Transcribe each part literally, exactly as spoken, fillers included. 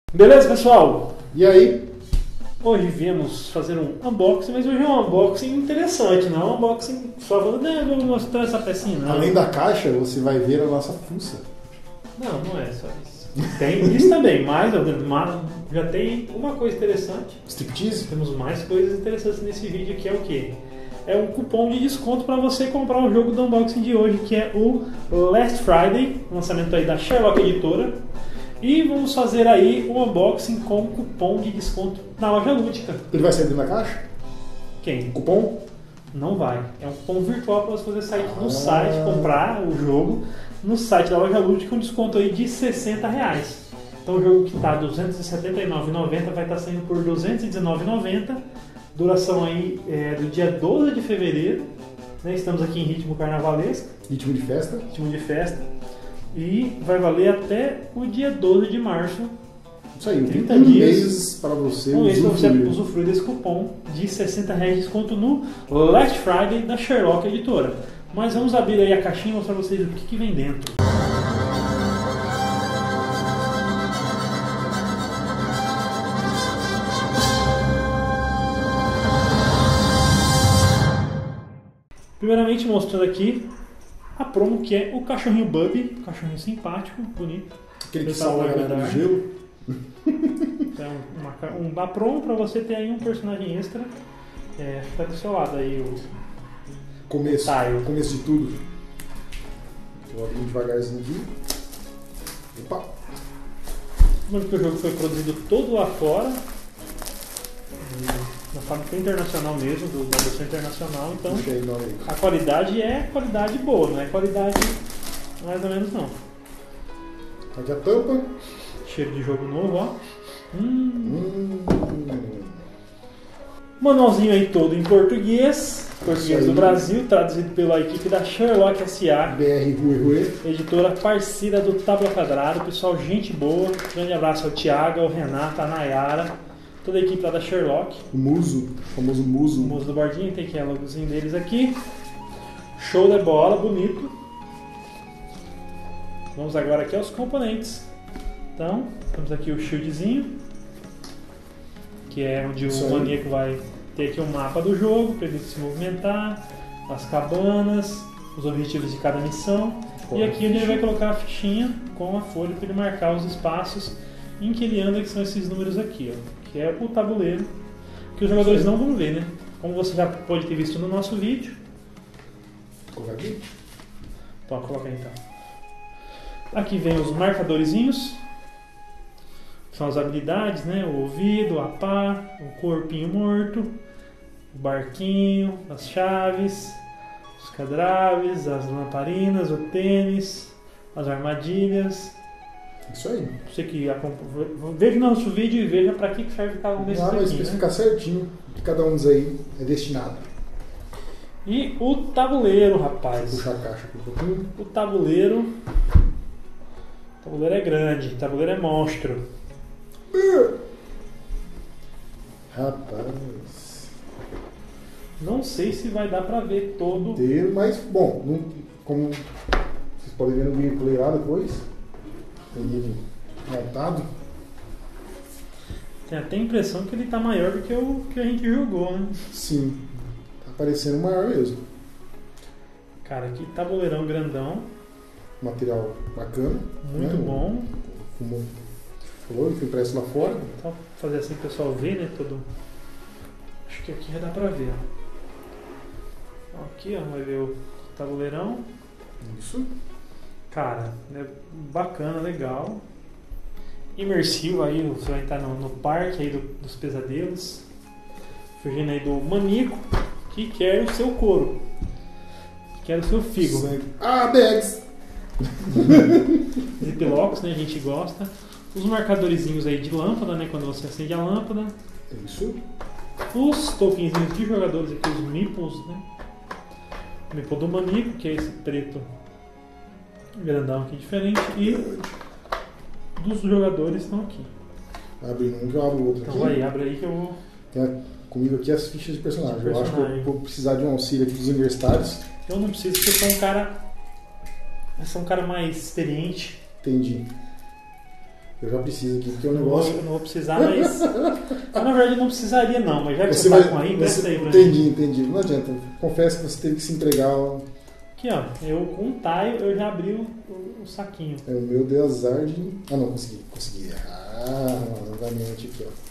Beleza, pessoal? E aí? Hoje viemos fazer um unboxing, mas hoje é um unboxing interessante, não é um unboxing só falando, né, vou mostrar essa pecinha, não. Além da caixa, você vai ver a nossa fuça. Não, não é só isso. Tem isso também, mas já tem uma coisa interessante. Striptease? Temos mais coisas interessantes nesse vídeo, que é o quê? É um cupom de desconto para você comprar o jogo do unboxing de hoje, que é o Last Friday, lançamento aí da Sherlock Editora. E vamos fazer aí o unboxing com cupom de desconto na loja Lúdica. Ele vai sair dentro da caixa? Quem? Cupom? Não vai. É um cupom virtual para você fazer sair no ah. site, comprar o jogo no site da loja Lúdica com desconto aí de sessenta reais. Então o jogo que está duzentos e setenta e nove reais e noventa centavos vai estar saindo por duzentos e dezenove reais e noventa centavos. Duração aí é do dia doze de fevereiro. Né? Estamos aqui em ritmo carnavalesco. Ritmo de festa. Ritmo de festa. E vai valer até o dia doze de março. Isso aí, trinta um dias mês para você um mês para você usufruir. usufruir desse cupom de sessenta reais de desconto no Last Friday da Sherlock Editora. Mas vamos abrir aí a caixinha e mostrar para vocês o que, que vem dentro. Primeiramente mostrando aqui a promo, que é o cachorrinho Bubby, um cachorrinho simpático, bonito. Aquele que salva a galera do gelo. Então, uma, uma promo para você ter aí um personagem extra. É, tá do seu lado aí o começo, Taio. começo de tudo. Vou abrir devagarzinho aqui. Opa! Lembrando que o jogo foi produzido todo lá fora, na fábrica internacional mesmo, do, da versão internacional, então a qualidade é qualidade boa, não é qualidade mais ou menos não. Aqui a tampa. Cheiro de jogo novo, ó. Hum. Hum. Manualzinho aí todo em português, português do Brasil, traduzido pela equipe da Sherlock S A, B R Rue Rue, editora parceira do Tábua Quadrado. Pessoal, gente boa. Grande abraço ao Thiago, ao Renato, à Nayara, toda a equipe lá da Sherlock. O Muso, o famoso Muso. O Muso do bordinho, tem aqui a logozinho deles aqui. Show de bola, bonito. Vamos agora aqui aos componentes. Então, temos aqui o shieldzinho, que é onde Isso o aí. maníaco vai ter aqui um mapa do jogo, para ele se movimentar, as cabanas, os objetivos de cada missão. E aqui onde ele vai colocar a fichinha com a folha para ele marcar os espaços em que ele anda, que são esses números aqui, ó, que é o tabuleiro, que os jogadores não vão ver, né? Como você já pode ter visto no nosso vídeo. Colocar aqui? Então, coloca aí então. Aqui vem os marcadorzinhos. São as habilidades, né? O ouvido, a pá, o corpinho morto, o barquinho, as chaves, os cadáveres, as lamparinas, o tênis, as armadilhas. Isso aí. Você que veja o nosso vídeo e veja para que serve cada um desses Ah, vai aqui, especificar né? certinho que cada um dos aí é destinado. E o tabuleiro, rapaz. Vou puxar a caixa aqui um pouquinho. O tabuleiro. O tabuleiro é grande, o tabuleiro é monstro. Rapaz. Não sei se vai dar pra ver todo. Inteiro, mas bom, não, como vocês podem ver no gameplay lá depois, tem ele montado. Tem até a impressão que ele tá maior do que o que a gente jogou, né? Sim, tá parecendo maior mesmo. Cara, aqui tabuleirão grandão. Material bacana. Muito né? bom. Como falou, foi impresso lá fora. Então, fazer assim pro pessoal ver, né? Todo. Acho que aqui já dá pra ver, ó. Aqui, ó, vai ver o tabuleirão. Isso. Cara, é bacana, legal. Imersivo aí, você vai entrar no, no parque aí do, dos pesadelos. Fugindo aí do maníaco que quer o seu couro. Que quer o seu fígado. Sangue. Ah, bags! Ziplocs, né? A gente gosta. Os marcadorzinhos aí de lâmpada, né? Quando você acende a lâmpada. Isso. Os tokenzinhos de jogadores aqui, os meeples, né? O meeple do maníaco, que é esse preto grandão aqui diferente. E dos jogadores estão aqui. Abre um que eu abro o outro Então aqui. vai, abre aí que eu vou... Tem comigo aqui as fichas de personagem. De Eu acho que personagem. eu vou precisar de um auxílio aqui dos universitários. Eu não preciso, porque eu sou um cara... Eu sou um cara mais experiente. Entendi. Eu já preciso aqui, porque o Não negócio... vou, não vou precisar, mas... Eu, na verdade, não precisaria não, mas já que você, você tá vai, com aí, você, presta aí pra entendi, mim. entendi. Não adianta. Confesso que você teve que se entregar. Ó. Aqui, ó. Eu com um taio, eu já abri o, o, o saquinho. É, o meu deu azar de... Ah, não, consegui. Consegui. Ah, novamente aqui, ó.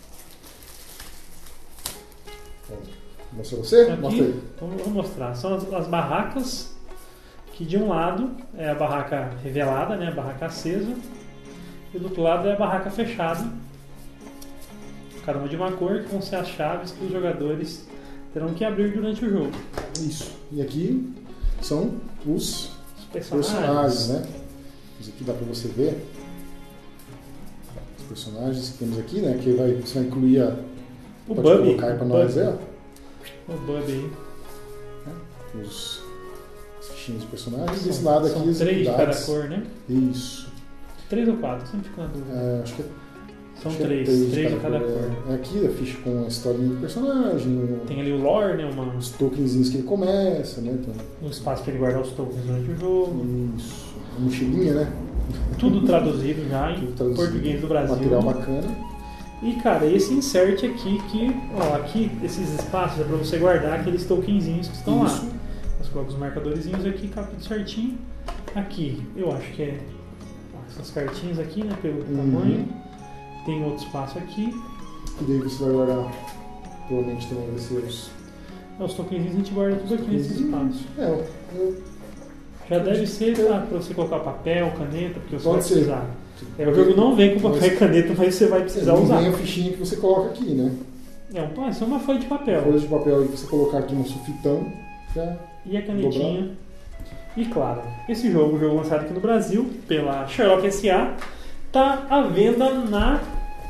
Mostra você? Aqui, Mostra aí. então eu vou mostrar. São as, as barracas, que de um lado é a barraca revelada, né, a barraca acesa, e do outro lado é a barraca fechada. Cada uma de uma cor, que vão ser as chaves que os jogadores terão que abrir durante o jogo. Isso. E aqui são os Os personagens. personagens, né? Isso aqui dá pra você ver. Os personagens que temos aqui, né? Que vai, você vai incluir a... O pode Bubby. colocar aí pra nós, é, ó. O Bubby aí. Os, os fichinhos de personagens. E desse São- lado são aqui as três de cada unidades. cor, né? Isso. Três ou quatro, sempre fica na dúvida. É, acho que é São acho que é três, três de cada cor. É. Aqui a ficha com a historinha do personagem, Tem ali o lore, né? Uma, os tokenzinhos que ele começa, né? Então, um espaço para ele guardar os tokens durante o jogo. isso. A mochilinha, né? Tudo traduzido já em Tudo traduzido. português do Brasil. Material bacana. E cara, esse insert aqui que, ó, aqui esses espaços é para você guardar aqueles tokenzinhos que estão Isso. lá. Você coloca os marcadorzinhos aqui, capa tudo certinho. Aqui, eu acho que é essas cartinhas aqui, né, pelo Uhum. tamanho. Tem outro espaço aqui. E daí você vai guardar, provavelmente também vai ser os... Ó, os tokenzinhos a gente guarda tudo aqui nesse espaço. É, eu, eu, Já deve ser para você colocar papel, caneta, porque você Pode vai ser. precisar. É, o jogo não vem com papel Mas- e caneta, mas você vai precisar não usar. vem a fichinha que você coloca aqui, né? É, um, isso é uma folha de papel. Folha de papel aí que você colocar aqui no sulfitão, já... E a canetinha. E claro, esse jogo, o jogo lançado aqui no Brasil pela Sherlock S A, tá à venda na.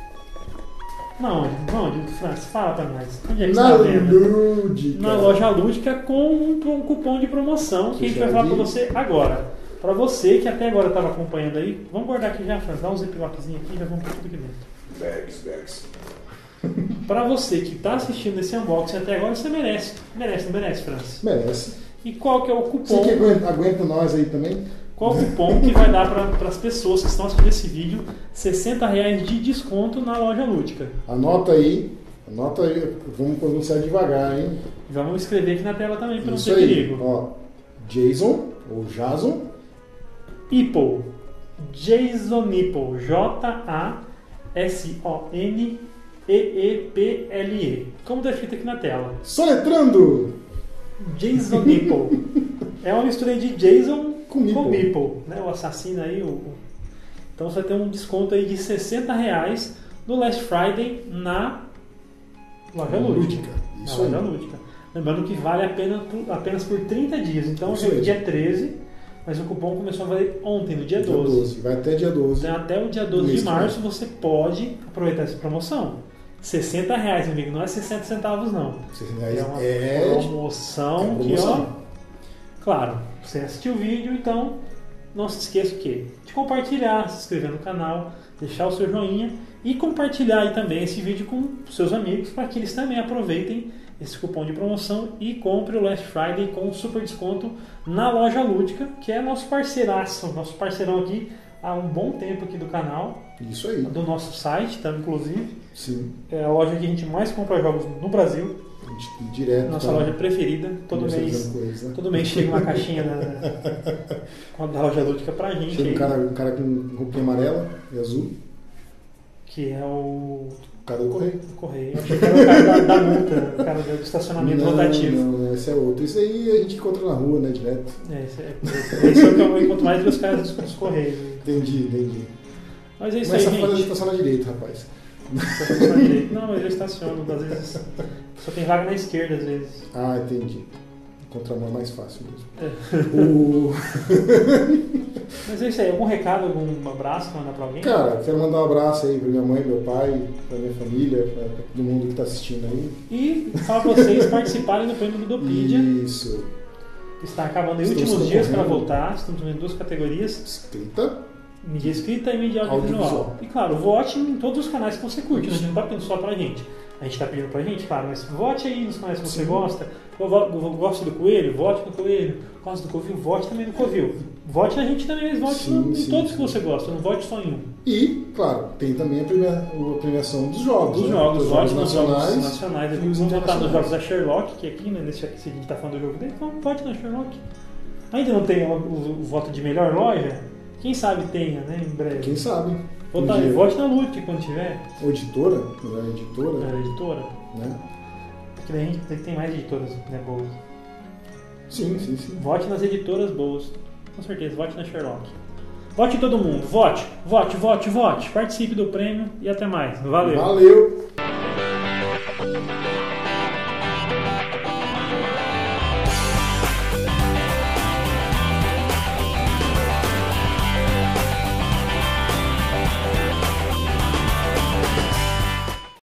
Na onde? Na onde? Francis, fala pra nós. Onde é que Na está à venda? Lúdica. Na loja Lúdica com um, um cupom de promoção que a gente vai falar pra você agora. Pra você que até agora estava acompanhando aí, vamos guardar aqui já, Francis. Dá um ziplockzinho aqui e já vamos pôr tudo aqui dentro. Bags, bags. Pra você que tá assistindo esse unboxing até agora, você merece. Merece, não merece, Francis? Merece. E qual que é o Você cupom? que aguenta, aguenta nós aí também? Qual o cupom que vai dar para as pessoas que estão assistindo esse vídeo sessenta reais de desconto na loja Lúdica? Anota aí. Anota aí. Vamos pronunciar devagar, hein? Vamos escrever aqui na tela também para não Isso ter aí. perigo. Ó, Jason, ou Jason. Ipple. Jason Ipple. J A S O N E E P L E. Como está escrito aqui na tela. Soletrando! Jason Ipple. É uma mistura de Jason Com com Meeple. Ipple, né? O assassino aí. O... o- Então você vai ter um desconto aí de sessenta reais no Last Friday na loja Lúdica. Lúdica. Isso Na loja aí. Lúdica. Lembrando que vale apenas por, apenas por trinta dias. Então Isso hoje é mesmo. dia treze, mas o cupom começou a valer ontem, no dia Dia doze. doze. Vai até dia doze. Então até o dia doze Mês de que março você pode aproveitar essa promoção. sessenta reais, amigo, não é sessenta centavos não. É uma É, promoção, é que, ó, promoção. claro, você assistiu o vídeo, então não se esqueça o quê? De compartilhar, se inscrever no canal, deixar o seu joinha e compartilhar aí também esse vídeo com seus amigos para que eles também aproveitem esse cupom de promoção e compre o Last Friday com um super desconto na loja Lúdica, que é nosso parceiraço, nosso parceirão aqui há um bom tempo aqui do canal, Isso aí. do nosso site, tá, inclusive. Sim. É a loja que a gente mais compra jogos no Brasil, A gente direto. nossa tá loja preferida. Todo mês, comercializando coisa. todo mês chega uma caixinha da, da loja Lúdica pra gente Chega um aí, cara, um cara com roupinha amarela e azul. que é o O cara do correio. o correio. Eu achei que era o cara da, da multa, o cara do estacionamento não, rotativo. não, esse é outro. Isso aí a gente encontra na rua, né, direto. É, esse, é, esse é o que eu encontro mais dos caras dos, dos correios. Entendi, entendi. Mas é isso Mas aí, essa fase gente. estaciona direito, rapaz. Você estaciona direito. Não, mas eu estaciono, às vezes só tem vaga na esquerda, às vezes. Ah, entendi. Contramão é mais fácil mesmo. É. O... Mas é isso aí, algum recado, algum abraço pra mandar pra alguém? Cara, quero mandar um abraço aí pra minha mãe, meu pai, pra minha família, pra todo mundo que tá assistindo aí. E falar pra vocês participarem do prêmio do Ludopedia. Isso. Está acabando em Estamos últimos dias para concorrendo. voltar. Estamos em duas categorias. Escrita Mídia escrita e mídia audiovisual. Audiovisual. E claro, vote em todos os canais que você curte. A gente não está pedindo só pra gente. A gente está pedindo pra gente, claro, mas vote aí nos canais que você Sim. gosta. Eu gosto do Coelho, vote no Coelho. Gosto do Covil, vote também no Covil. Vote na gente também, mas vote Sim, no, em sim, todos sim. que você gosta, não vote só em um. E, claro, tem também a, premia, a premiação dos jogos. Dos né? jogos, Dos vote nos jogos nacionais. nacionais. e os Vamos votar nos internacionais. jogos da Sherlock, que aqui, né, nesse aqui, se a gente está falando do jogo dele, então vote na Sherlock. Ainda não tem o, o, o voto de melhor loja? Quem sabe tenha, né, em breve. Quem sabe? Votar, Um dia. vote na Lute quando tiver, Ou editora, melhor editora, na editora. né? Porque daí a gente tem mais editoras, né, boas. Sim, sim, sim. Vote nas editoras boas. Com certeza, vote na Sherlock. Vote todo mundo, vote, vote, vote, vote. Participe do prêmio e até mais. Valeu! Valeu!